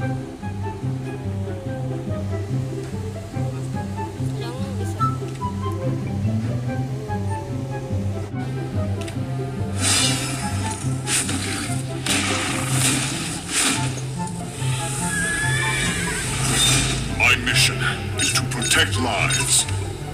My mission is to protect lives.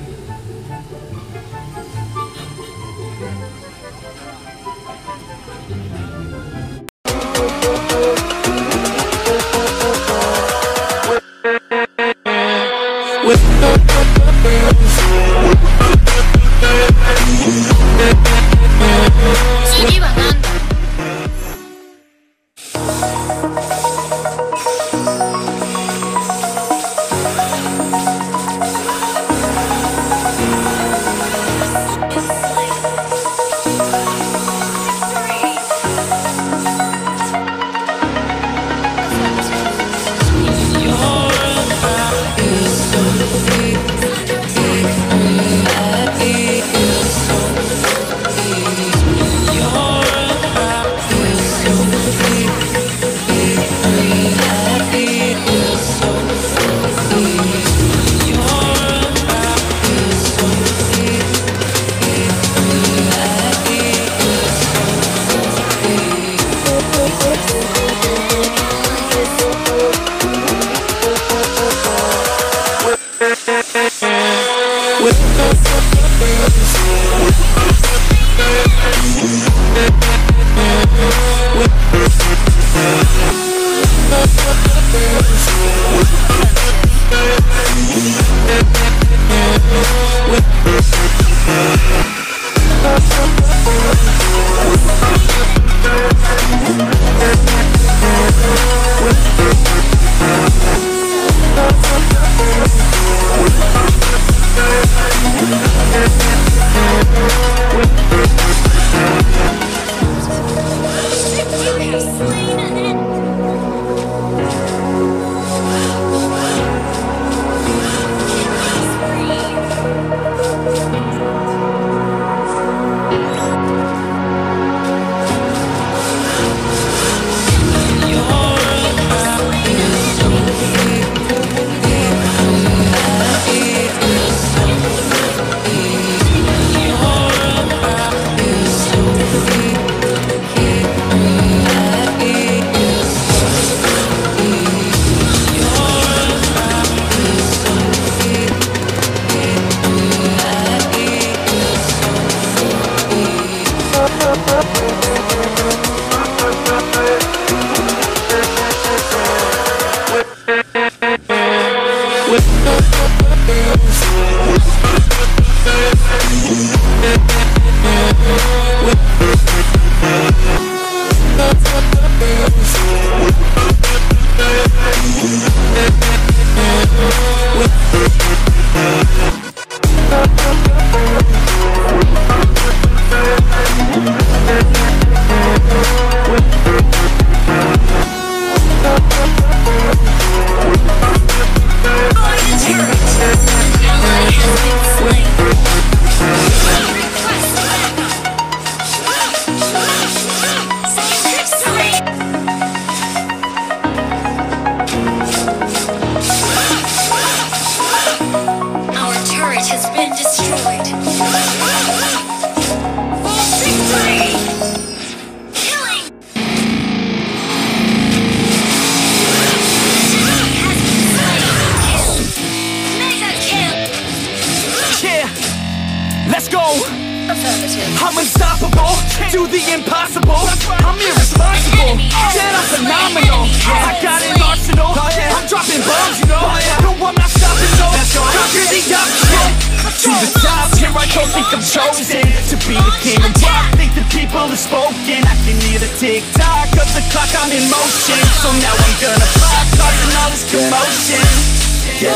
I'm unstoppable, do the impossible. I'm irresponsible, then I'm phenomenal. I got an arsenal, I'm dropping bombs, you know. No, I'm not stopping, no. Conquer the obstacle. To the top, here I go, think I'm chosen to be the king of rock, think the people have spoken. I can hear the tick-tock of the clock, I'm in motion. So now I'm gonna pop, causing all this commotion. Yeah,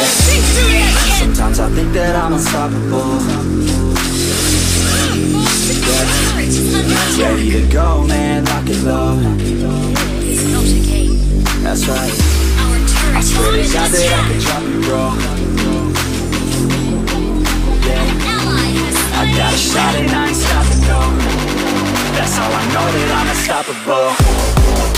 sometimes I think that I'm unstoppable. Yeah, ready to go, man, lock it low. That's right, I swear to God that I can drop you, bro. Yeah, I got a shot and I ain't stopping, no. That's how I know that I'm unstoppable.